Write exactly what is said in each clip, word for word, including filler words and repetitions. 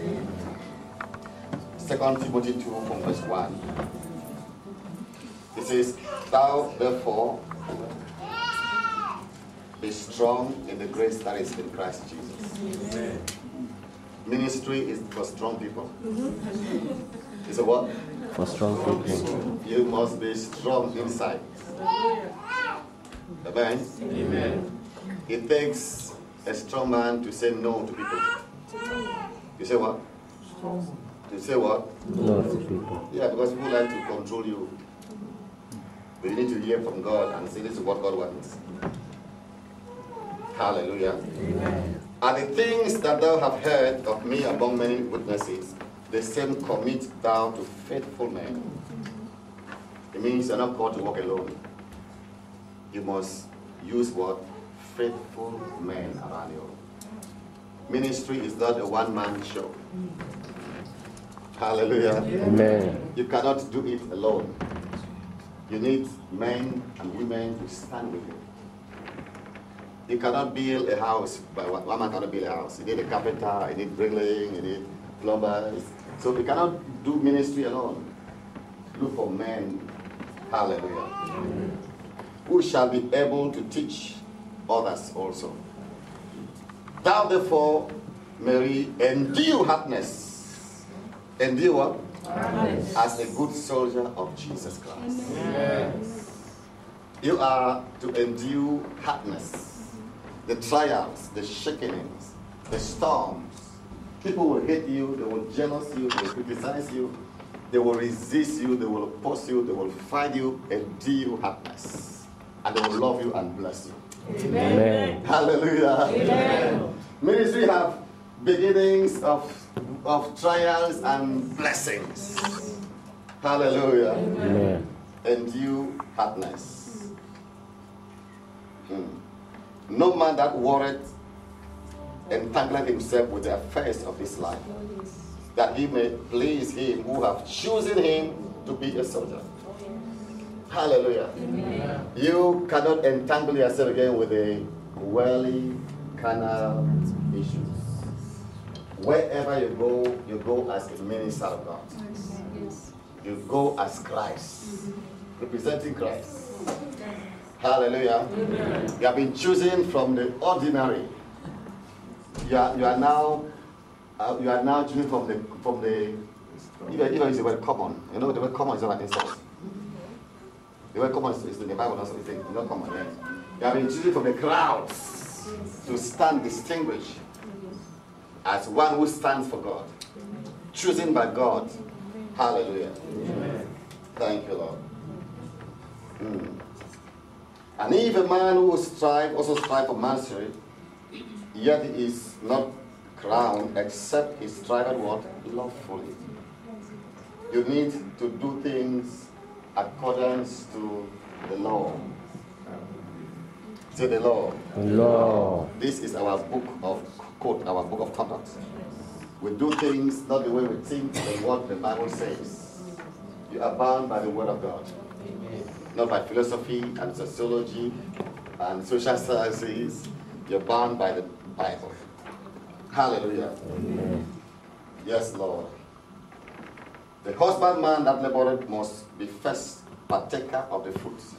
Second Timothy two from verse one. It says, "Thou therefore be strong in the grace that is in Christ Jesus." Amen. Ministry is for strong people. It's a what? For strong people. You must be strong inside. Amen. Amen. It takes a strong man to say no to people. You say what? To say what? No to people. Yeah, because people like to control you. But you need to hear from God and say, this is what God wants. Hallelujah. Amen. And the things that thou have heard of me among many witnesses, the same commit thou to faithful men. It means you're not called to walk alone. You must use what? Faithful men around you. Ministry is not a one-man show. Hallelujah. Amen. You cannot do it alone. You need men and women to stand with you. You cannot build a house, but one man cannot build a house. You need a carpenter, you need bricklaying, you need plumbers. So you cannot do ministry alone. Look for men. Hallelujah. Amen. Who shall be able to teach others also. Thou therefore, Mary, endure hardness. Endure what? Hardness. As a good soldier of Jesus Christ. Yes. You are to endure hardness. The trials, the shakings, the storms. People will hate you, they will jealous you, they will criticize you, they will resist you, they will oppose you, they will fight you, endure hardness. And they will love you and bless you. Amen. Hallelujah. Amen. Ministry have beginnings of, of trials and blessings. Hallelujah. Amen. Endure hardness. Hmm. No man that worrieth entangleth himself with the affairs of his life, that he may please him who have chosen him to be a soldier. Hallelujah. Amen. You cannot entangle yourself again with the worldly, carnal issues. Wherever you go, you go as a minister of God. You go as Christ, representing Christ. Hallelujah. Amen. You have been chosen from the ordinary. You are, you are now uh, you are now chosen from the from the even even is the word common. You know the word common is not an insult. The word common is in the Bible also. It's not common. Yes. You have been chosen from the crowds to stand distinguished as one who stands for God, chosen by God. Hallelujah. Amen. Thank you, Lord. Mm. And if a man who strive also strive for mastery, yet he is not crowned except he striveth what? Lawfully. You need to do things accordance to the law. Say the law. Law. This is our book of code, our book of conduct. We do things not the way we think, but what the Bible says. You are bound by the word of God. Not by philosophy and sociology and social sciences. You're bound by the Bible. Hallelujah. Amen. Yes, Lord. The husbandman that laboreth must be first partaker of the fruits.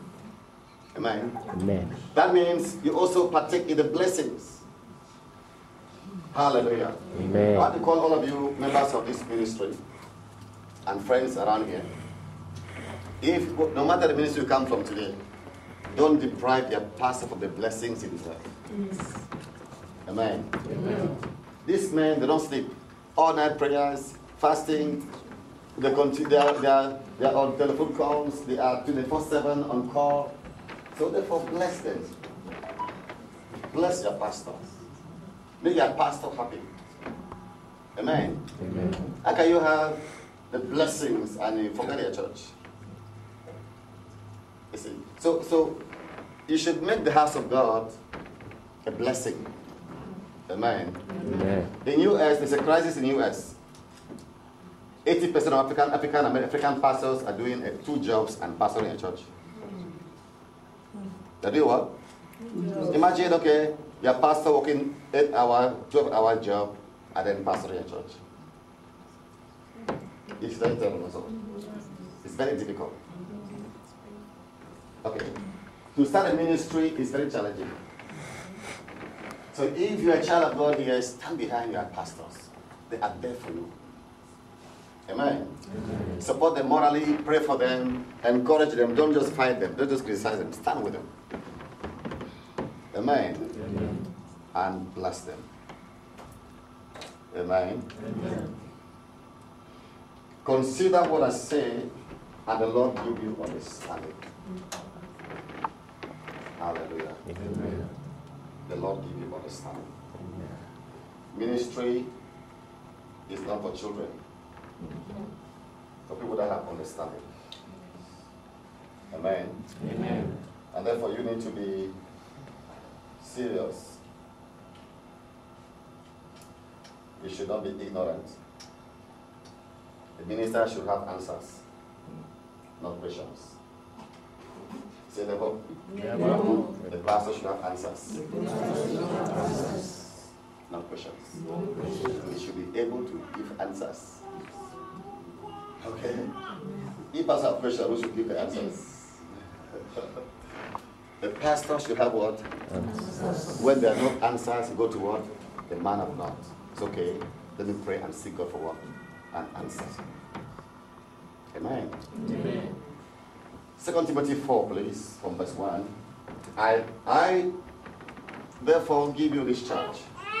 Amen. Amen. That means you also partake in the blessings. Hallelujah. Amen. I want to call all of you members of this ministry and friends around here. If, no matter the ministry you come from today, don't deprive your pastor of the blessings he deserves. Yes. Amen. Amen. These men, they don't sleep. All night prayers, fasting, they, continue, they, are, they, are, they are on telephone calls, they are twenty-four seven on call. So therefore, bless them. Bless your pastors. Make your pastor happy. Amen. Amen. How can you have the blessings and you forget your church? You see? So, so you should make the house of God a blessing. Amen. Amen. In U S, there's a crisis in U S. eighty percent of African, African, African pastors are doing uh, two jobs and pastoring a church. They do what? Yeah. Imagine, okay, your pastor working eight hour, twelve hour job, and then pastor your church. It's very terrible. It's very difficult. Okay. To start a ministry is very challenging. So if you're a child of God here, stand behind your pastors. They are there for you. Amen. Amen. Support them morally, pray for them, encourage them. Don't just fight them. Don't just criticize them. Stand with them. Amen. Amen. And bless them. Amen. Amen. Consider what I say, and the Lord give you understanding. Hallelujah. Amen. The Lord give you understanding. Amen. Ministry is not for children. For people that have understanding. Amen. Amen. And therefore you need to be serious. You should not be ignorant. The minister should have answers, not questions. Say the whole. Yeah, the pastor should have answers. Not questions. He should be able to give answers. Okay? If pastor have questions, who should give the answers? The pastor should have what? Answers. When there are no answers, you go to what? The man of God. It's okay. Let me pray and seek God for what? An answer. Amen. Amen. Second Timothy four, please, from verse one. I, I therefore give you this charge.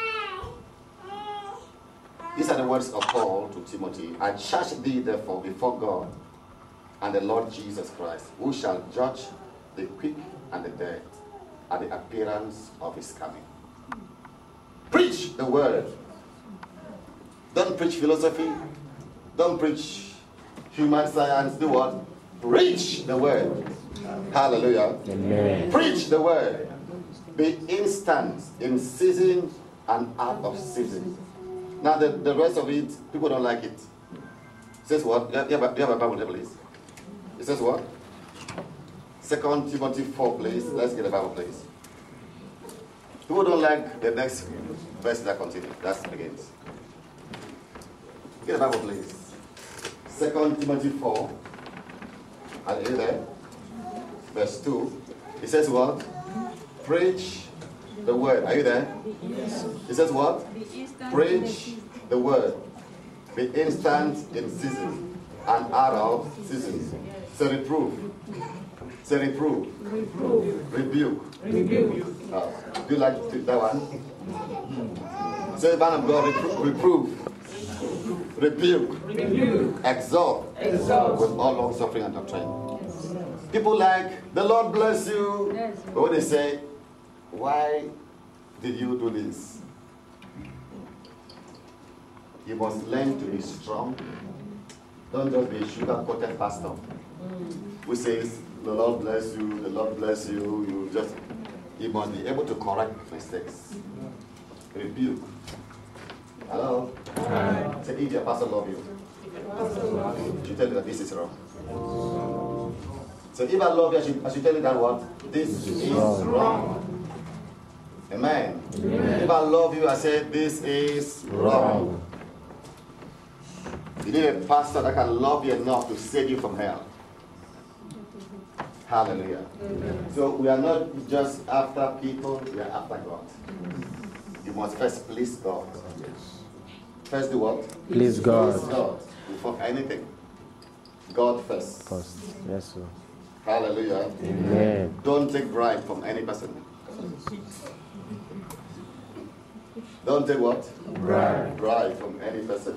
These are the words of Paul to Timothy. I charge thee therefore before God and the Lord Jesus Christ, who shall judge the quick and the dead at the appearance of his coming. Preach the word. Don't preach philosophy. Don't preach human science. Do what? Preach the word. Hallelujah. Amen. Preach the word. Be instant in season and out of season. Now the, the rest of it, people don't like it. It says what? You have, you have a Bible there, please. It says what? Second Timothy four, please. Let's get a Bible, please. People don't like the next verse that continues. That begins. Get a Bible, please. Second Timothy four. Are you there? Verse two. It says what? Preach the word. Are you there? Yes. It says what? Preach the word. Be instant in season and out of season. So reprove. Say reprove. Reprove. Rebuke. Rebuke. Uh, do you like that one? Say, man of God, reprove. Reprove. Rebuke. Rebuke. Exalt. Exalt. With all long suffering and doctrine. People like, the Lord bless you. But when they say, why did you do this? You must learn to be strong. Don't just be a sugar-coated pastor who says, the Lord bless you, the Lord bless you. You just, you must be able to correct mistakes. Rebuke. Hello? Hi. Say, if your pastor love you, you tell you that this is wrong. So if I love you, I should, I should tell you that what? This is wrong. wrong. Amen. Amen. If I love you, I say this is wrong. You need a pastor that can love you enough to save you from hell. Hallelujah. Amen. So we are not just after people, we are after God. You must first please God. First do what? Please God. Please God. Before anything. God first. First. Yes, sir. Hallelujah. Amen. Don't take bribe from any person. Don't take what? Bribe. Bribe from any person.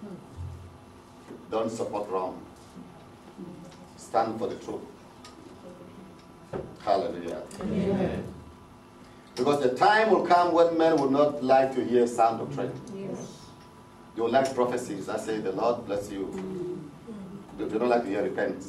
Don't support wrong. Stand for the truth. Hallelujah. Amen. Because the time will come when men will not like to hear sound doctrine. Yes. They will like prophecies. I say, the Lord bless you. They don't like to hear repent.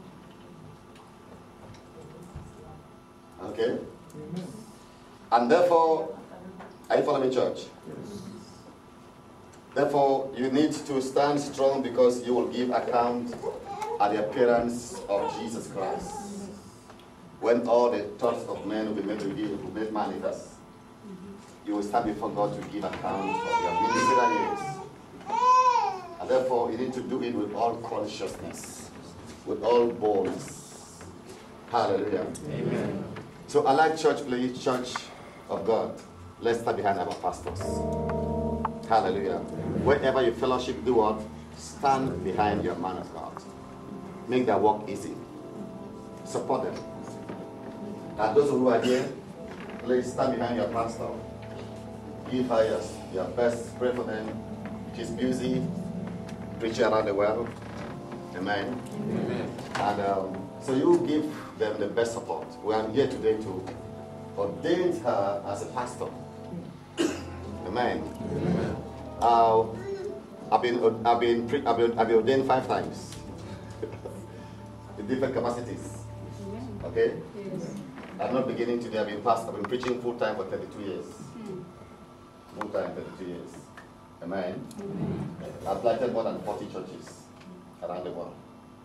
Okay? Amen. And therefore, are you following church? Yes. Therefore, you need to stand strong because you will give account at the appearance of Jesus Christ. When all the thoughts of men will be made revealed, will be made manifest. you will stand before God to give account of your ministerial years. And therefore, you need to do it with all consciousness, with all boldness. Hallelujah. Amen. So, Alive Church, please, Church of God, let's stand behind our pastors. Hallelujah. Amen. Wherever you fellowship, do what? Stand behind your man of God. Make their work easy. Support them. And those who are here, please stand behind your pastor. Give her your, your best. Pray for them. She's busy preaching around the world. Amen. Amen. And um, so you give them the best support. We are here today to ordain her as a pastor. Amen. Amen. Uh, I've been I've been pre I've been I've been ordained five times in different capacities. Okay. Yes. I'm not beginning today. I've been past. I've been preaching full time for thirty-two years. Full time, thirty-two years. Amen. Amen. I've planted more than forty churches around the world.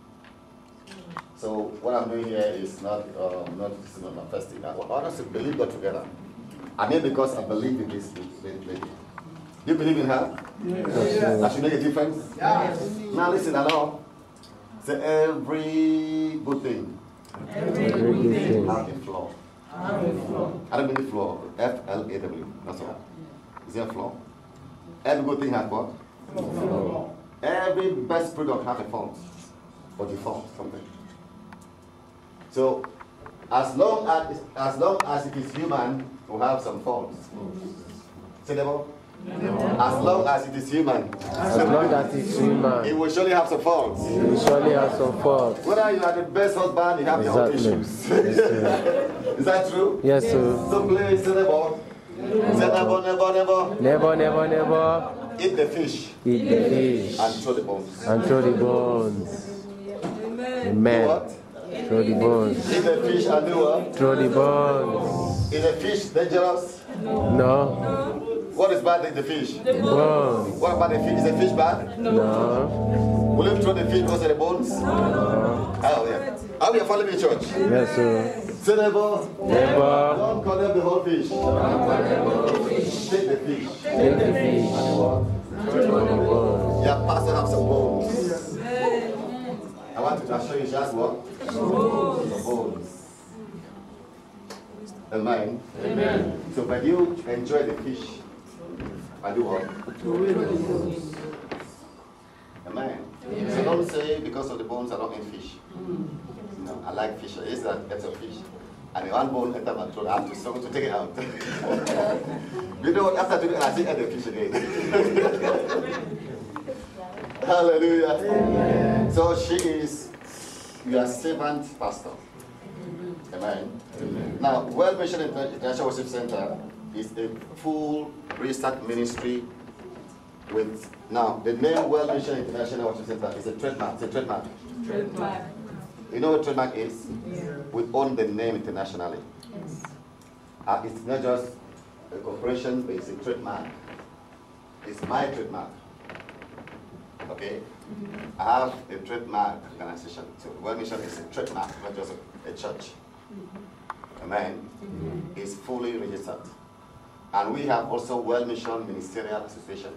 So what I'm doing here is not uh, not this is not my first thing. I want us to believe God together. I mean, because I believe in this lady. Do you believe in her? Yes. Yes. That should make a difference? Yes. Now listen, hello. Say every good thing. Every good thing have a flaw. have a flaw. I don't mean flaw. F L A W. That's all. Is there a flaw? Every good thing has what? Flaw. Every best product has a fault. Or default, something. So, as long as as long as it is human, we have some faults. Say that more? As long as it is human, As long as it's human, it will surely have some faults. you will surely have some faults. Whether you are the best husband, you have your own Exactly. issues. Yes, sir. Is that true? Yes, sir. So please, say never. Say never, never, never. Never, never, never Eat the fish eat the fish and throw the bones. and throw the bones. Do Amen. what? Throw the bones. Eat the fish and do what? Throw the bones. Is the fish dangerous? No. What is bad in the fish? Bones. What about the fish? Is the fish bad? No. Will you throw the fish because of the bones? No. Oh, yeah. How you following me, church? Yes, sir. Say never. Never Don't condemn the whole fish. Take the fish. take the fish. Throw the bones. Your pastor have some bones. I want to show you just what? Some bones. Amen. Amen. So when you enjoy the fish, I do what? Amen. Amen. So don't say because of the bones I don't eat fish. No, I like fish. It's that that's a fish. And the one bone enter my throat, I have to struggle to take it out. You know what? After doing it, I still eat the fish again. Hallelujah. Amen. So she is your servant pastor. Amen. Amen. Now, World Mission International Worship Center is a full research ministry with, now, the name World Mission International Worship Center is a trademark. It's a trademark. Trademark. You know what trademark is? Yeah. We own the name internationally. Yes. Uh, it's not just a corporation, but it's a trademark. It's my trademark. Okay? Mm-hmm. I have a trademark organization. So World Mission is a trademark, not just a, a church. Mm-hmm. Amen. Mm-hmm. It's fully registered. And we have also World Mission Ministerial Association,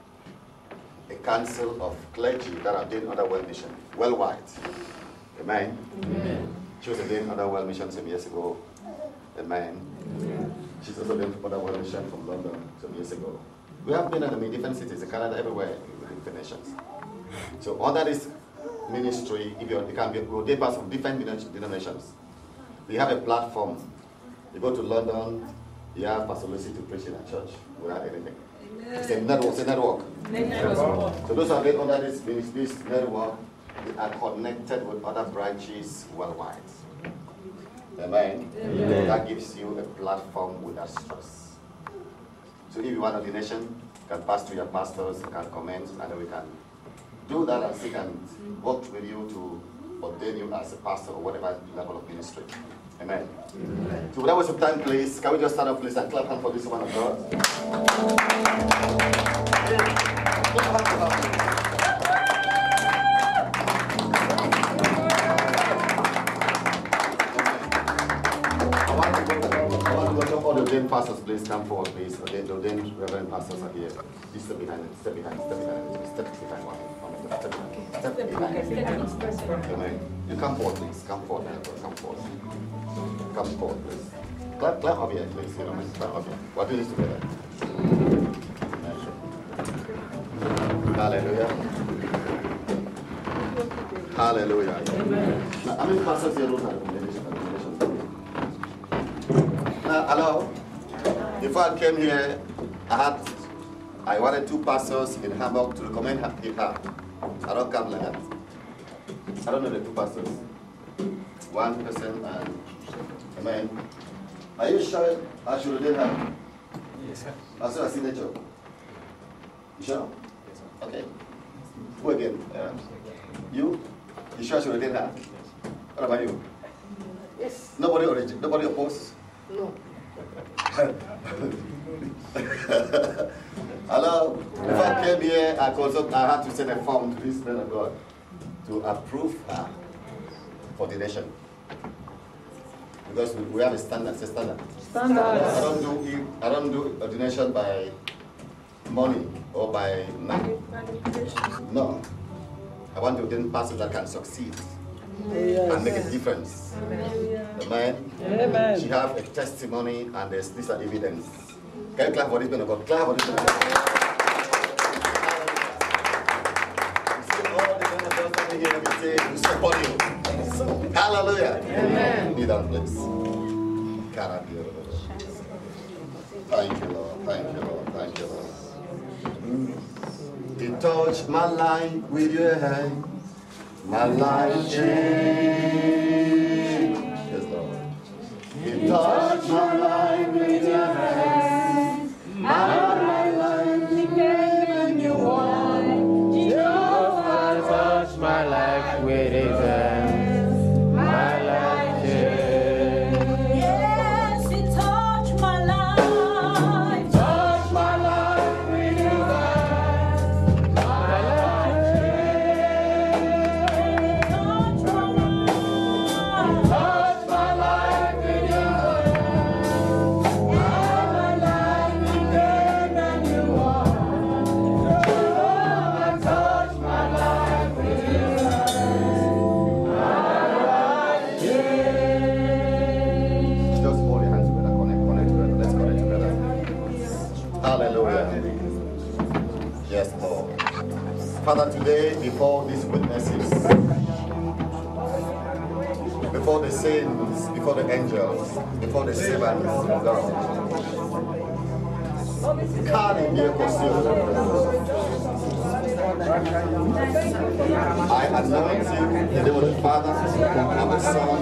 a council of clergy that are doing other World Mission worldwide. Amen. Amen. She was doing other World Mission some years ago. Amen. Amen. She's also doing other World Mission from London some years ago. We have been in different cities, in Canada, everywhere, within the nations. So under this ministry, if you're, you can be ordained parts of different denominations. We have a platform. You go to London, you have Pastor Lucy to preach in a church without anything. It's a network. It's a network. network. So those who have been under this ministry, this network, they are connected with other branches worldwide. Amen. Amen. That gives you a platform without stress. So if you want a donation, you can pass to your pastors, you can comment, and then we can do that and we can work with you to ordain you as a pastor or whatever level of ministry. Amen. Amen. So without wasting time, please, can we just stand up, please, and clap hand for this woman of God? I want to go, I want to go to all the ordained pastors. please come forward, please. Ordained, ordained reverend pastors are here. Please step behind it, step behind, step behind, step behind one. Step behind, step behind. Amen. You come forward, please. Come forward, come forward. Come forward, please. Clap, clap up here, please. You know, clap up here. We're doing this together. Hallelujah. Hallelujah. Amen. Now, how many pastors here don't have accommodation? Now, hello. Before I came here, I had, I wanted two pastors in Hamburg to recommend him. I don't come like that. I don't know the two pastors. One person and amen. Are you sure I should have her? Yes, sir. I saw a signature. You sure? Yes, sir. Okay. Who again? Uh, you? You sure I should have her? What about you? Yes. Nobody origin, nobody opposed? No. Hello. If I came here, I consult, I had to send a form to this man of God to approve her for the nation. Because we, we have a standard, it's a standard. Standard. I don't do it, I don't do ordination by money or by money. No. I want to ordain pastors that can succeed Yes. and make a difference. Amen. Amen. Amen. She have a testimony and there's this are evidence. Can you clap for this man of God? Clap for this man of God. You see all the men of God standing here every day to support you. Hallelujah. Amen. Be down, please. Thank you, Lord. Thank you, Lord. Thank you, Lord. You touch my life with your hand. My life changed. Yes, Lord. You touch my life with your hand. My life became a new one. Jehovah touched my life with his hands. My life changed. Yes, He touched my life. Touch my life with his hands. My life changed. Touch my life. Touch my life with your hands. My life became a new one. Jehovah touched my life with his hands. My life changed. Just hold your hands together. Connect, connect together. Let's connect together. Hallelujah. Yes, Lord. Father, today, before these witnesses, before the saints, before the angels, before the servants of God, carry miracles I anoint you in the name of the Father, and the Son,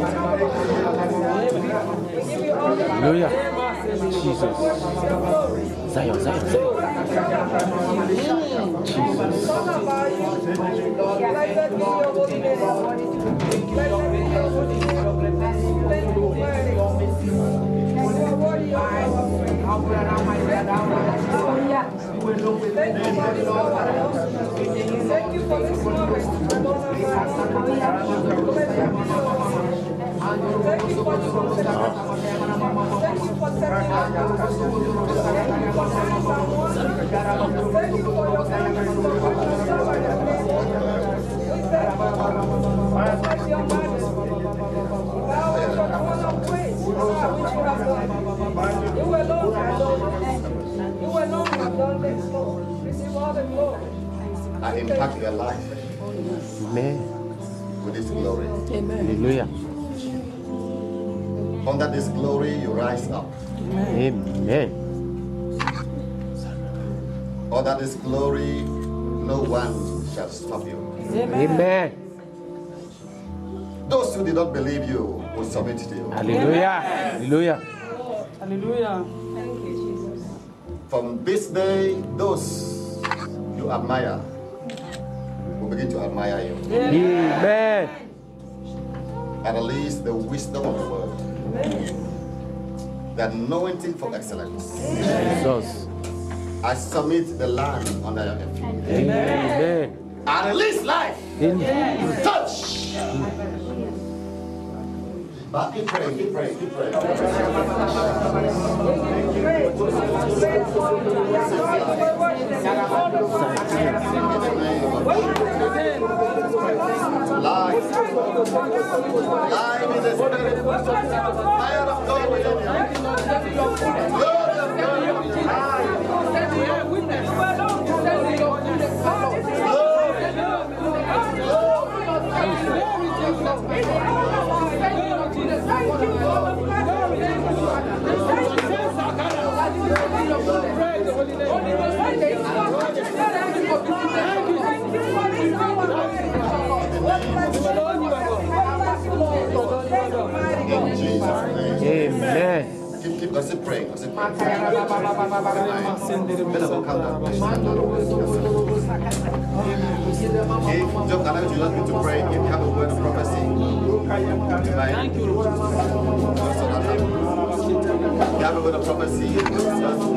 Hallelujah. Jesus. Zion, Zion, Zion. Jesus. Thank you for this moment. Thank you for this moment. Thank you for setting us up. Thank you for setting someone. Thank you for your kindness. We thank you. Bless your majesty. Thou art the one of praise, which you have done. You alone have done this. You alone have done this, Lord. Receive all the glory. and impact their life Amen. with His glory. Hallelujah. Under this glory, you rise up. Amen. Under this glory, no one shall stop you. Amen. Those who did not believe you will submit to you. Hallelujah. Hallelujah. Hallelujah. Thank you, Jesus. From this day, those you admire will begin to admire you. Amen. And release the wisdom of the word. The anointing for excellence. Jesus. I submit the land under your feet. Amen. And release life. Amen. Touch. But keep praying, keep praying, keep praying. Life. Life in the spirit. Fire of God within you. Glory of God. In Jesus' name. Amen. Keep, keep, let's keep praying. Let's keep praying. Better go calm down, please. If Job allows you like me to pray, if you have a word of prophecy, thank you. If you have a word of prophecy, just have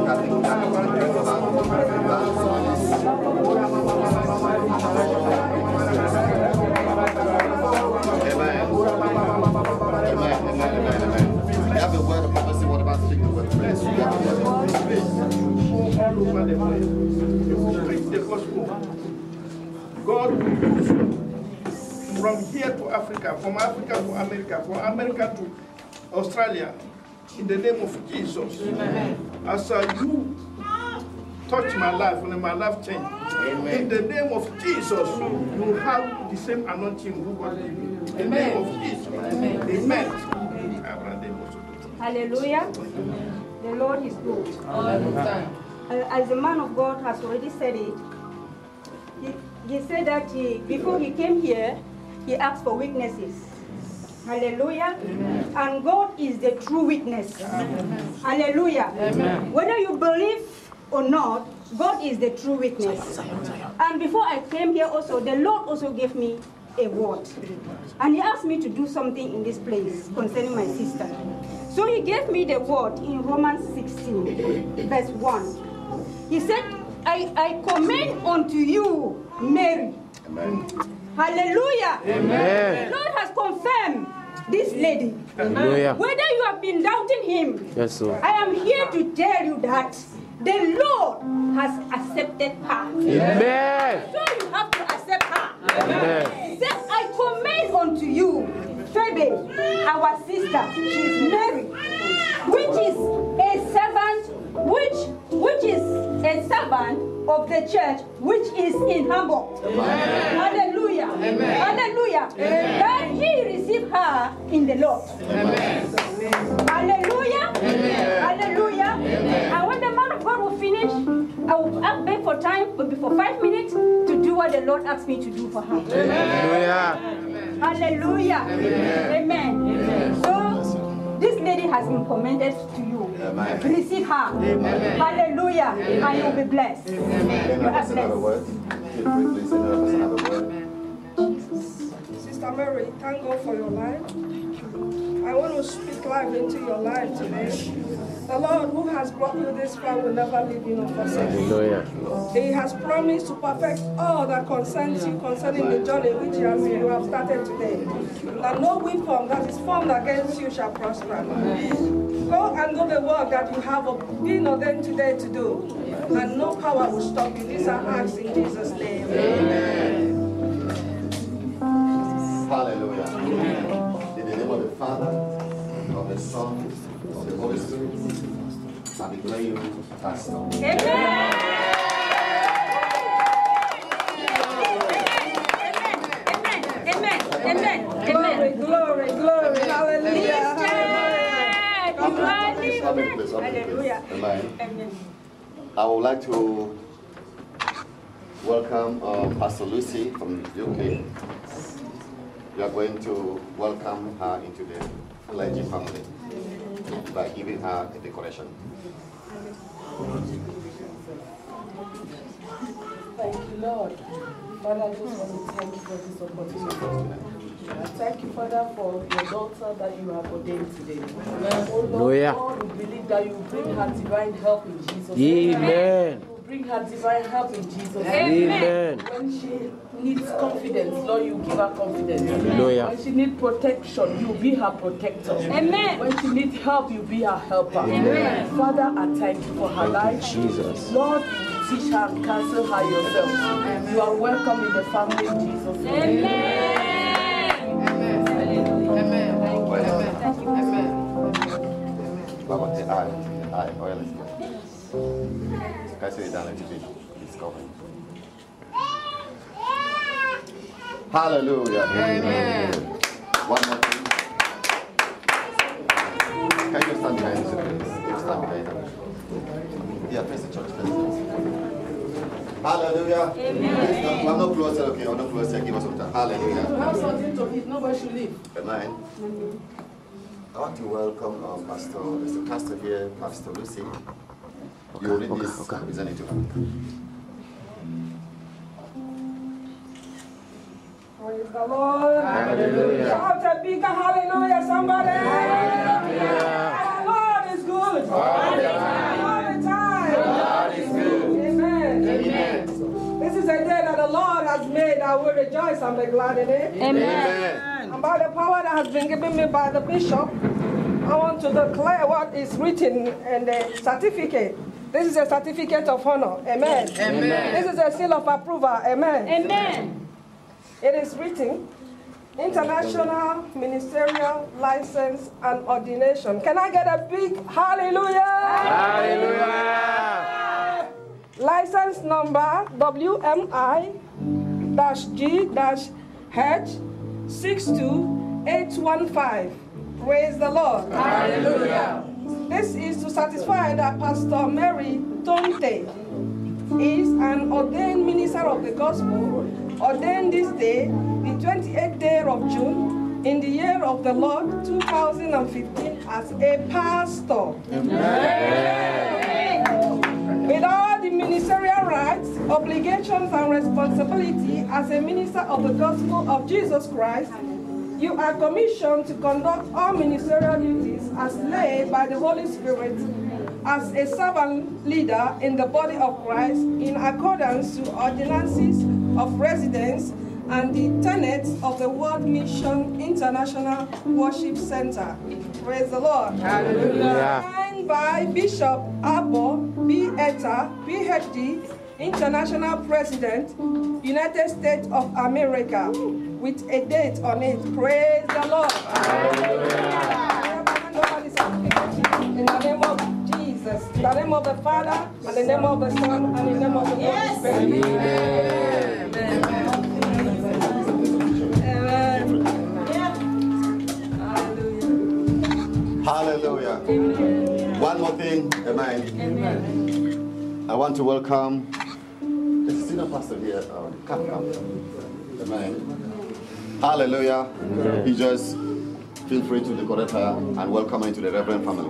Amen. Amen. Amen. Amen. Amen. You have a word of prophecy. What about speaking the word of praise? You have a word of prophecy. All over the place. You will preach the gospel. God will use you from here to Africa, from Africa to America, from America to Australia, in the name of Jesus. Amen. As uh, you touch my life and my life change, amen. In the name of Jesus, you will have the same anointing who God gave you. In the name of Jesus. Amen. Amen. Hallelujah. The Lord is good. Uh, as the man of God has already said it, he, he said that he, before he came here, he asked for witnesses. Hallelujah. Amen. And God is the true witness. Amen. Hallelujah. Amen. Whether you believe or not, God is the true witness. And before I came here also, the Lord also gave me a word. And he asked me to do something in this place concerning my sister. So he gave me the word in Romans sixteen, verse one. He said, I, I commend unto you, Mary. Amen. Hallelujah. Amen. The Lord has confirmed this lady. Hallelujah. Whether you have been doubting him, Yes, sir. I am here to tell you that the Lord has accepted her. Amen. So you have to accept her. Amen. He said, I commend unto you, Phoebe, our sister. She is Mary, which is a servant, which which is a servant of the church, which is in Hamburg. Amen. Hallelujah. Amen. Hallelujah. Amen. That ye receive her in the Lord. Amen. Hallelujah. Amen. Hallelujah. Amen. And when the man of God will finish, I will ask beg for time, maybe for five minutes, to do what the Lord asked me to do for her. Hallelujah. Hallelujah. Amen. Amen. Amen. So this lady has been commended to you. Amen. Receive her. Amen. Hallelujah. Amen. And you'll be blessed. Amen. You are blessed. Have a word. Please, another person have a word. Sister Mary, thank God for your life. I want to speak life into your life today. The Lord who has brought you this far will never leave you nor forsake you. Hallelujah. He has promised to perfect all that concerns you concerning the journey which you have, you have started today. That no weapon that is formed against you shall prosper. Go and do the work that you have been ordained today to do. And no power will stop you. These are acts in Jesus' name. Amen. Hallelujah. In the name of the Father, of the Son, of the Holy Spirit, I declare you as Lord. Amen. Amen. Amen. Glory, glory, glory. Hallelujah. Hallelujah. Amen. I would like to welcome uh, Pastor Lucy from the U K. We are going to welcome her into the clergy family by giving her a decoration. Thank you, Lord. Father, I just want to thank you for this opportunity. I thank you, Father, for your daughter that you have ordained today. Oh Lord, God, we believe that you bring her divine help in Jesus' name. Amen. You bring her divine help in Jesus' name. Amen. When she needs confidence, Lord, you give her confidence. Hallelujah. When she needs protection, you be her protector. Amen. When she needs help, you be her helper. Amen. Father, I thank you for her life. Jesus. Lord, teach her and counsel her yourself. You are welcome in the family in Jesus' name. Amen. Baba, the eye, the eye, oil is good. Can I say it down a little bit? It's covered. Hallelujah. Amen. One more thing. Can you stand behind us, please? Stand behind us. Yeah, face the church. Face the church. Hallelujah. Amen. I'm not closer, okay? I'm not closer. Give us some time. Hallelujah. Have something to eat. Nobody should leave. Amen. I want to welcome um, Pastor, there's a pastor here, Pastor Lucy. Okay, You read okay, this, okay. present it to her. Praise the Lord. Hallelujah. Shout a big hallelujah, somebody. Hallelujah. Our Lord is good. All the time. All the time. God is good. Amen. Amen. This is a day that the Lord has made. I will rejoice and be glad in it. Amen. And by the power that has been given me by the bishop, I want to declare what is written in the certificate. This is a certificate of honor. Amen. Amen. This is a seal of approval. Amen. Amen. It is written, International Ministerial License and Ordination. Can I get a big hallelujah? Hallelujah. License number W M I G H six two eight one five. Praise the Lord. Hallelujah. This is to satisfy that Pastor Mary Tonte is an ordained minister of the gospel, ordained this day, the twenty-eighth day of June, in the year of the Lord two thousand fifteen, as a pastor. Amen. With all the ministerial rights, obligations, and responsibility as a minister of the gospel of Jesus Christ, you are commissioned to conduct all ministerial duties as laid by the Holy Spirit as a servant leader in the body of Christ in accordance to ordinances of residence and the tenets of the World Mission International Worship Center. Praise the Lord. Hallelujah. Signed by Bishop Abo B. Etta, P H D, International President, United States of America, with a date on it. Praise the Lord. Hallelujah. In the name of Jesus, in the name of the Father, and the name of the Son, and the name of the Holy Spirit. Amen. Amen. Hallelujah. Amen. One more thing. Amen. Amen. I want to welcome the senior pastor here. Uh, come, come. Amen. Hallelujah. Amen. You just feel free to decorate her and welcome her into the Reverend family.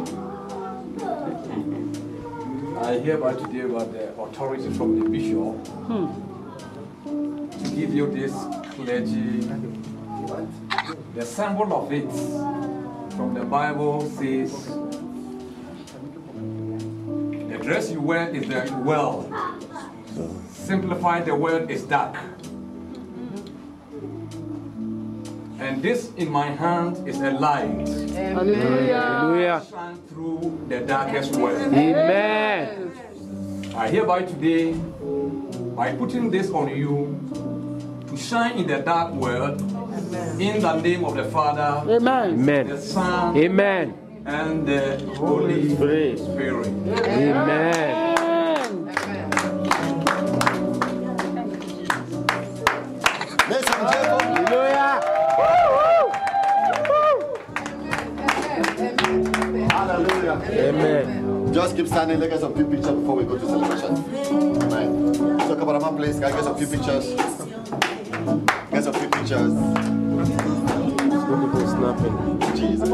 I hereby today about the authority from the bishop hmm. to give you this clergy. The symbol of it from the Bible says the dress you wear is the well. Simplify the word is dark. And this in my hand is a light. Hallelujah. Shine through the darkest world. Amen. I hereby today, by putting this on you, to shine in the dark world, Amen. In the name of the Father, Amen. The Son, Amen. And the Holy Spirit. Spirit. Amen. Hallelujah. Hallelujah. Amen. Just keep standing. Let's get some few pictures before we go to celebration. Amen. So, cameraman, please, can I get some few pictures? Get some few pictures. Some people snapping. Jesus.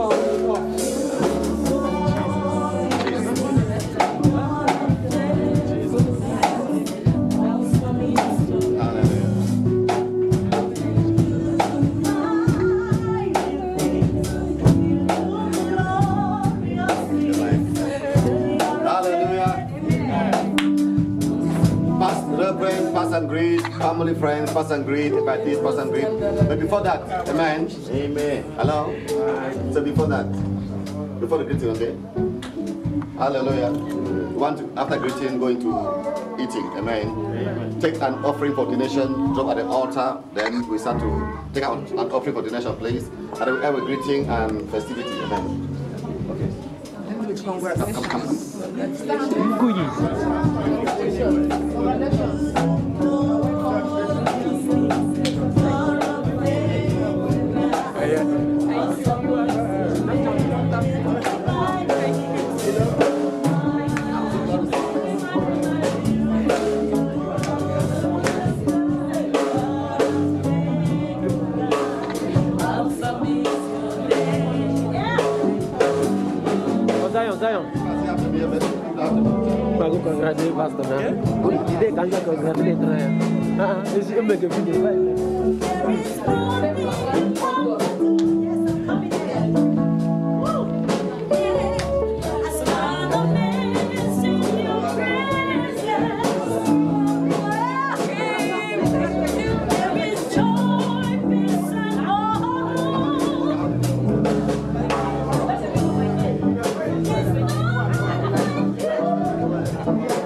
family, friends, pass and greet, invite this, pass and greet. But before that, amen. Amen. Hello? So before that, before the greeting, okay? Hallelujah. We want to, after greeting, go into eating, amen. Amen. Take an offering for donation, drop at the altar, then we start to take out an offering for donation, please. And then we have a greeting and festivity, amen. Okay. Come, come, come. Zion, Zion. Bagus congratulate pastor na. Ide kan congratulate na. Ah, isi make a video. Thank you.